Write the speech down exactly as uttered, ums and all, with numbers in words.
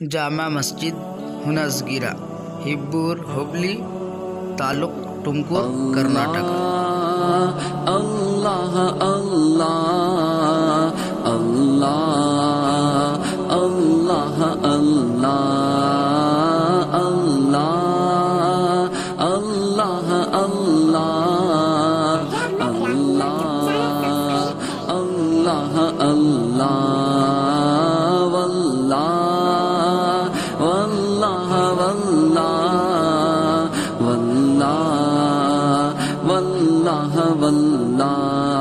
Jama Masjid हुनसगिरा, हिब्बूर Hubli, taluk Tumkur, Karnataka. अल्लाह अल्लाह अल्लाह अल्लाह अल्लाह अल्लाह अल्लाह अल्लाह अल्लाह अल्लाह अल्लाह वल्लाह वल्लाह वल्लाह वल्लाह वल्लाह वल्लाह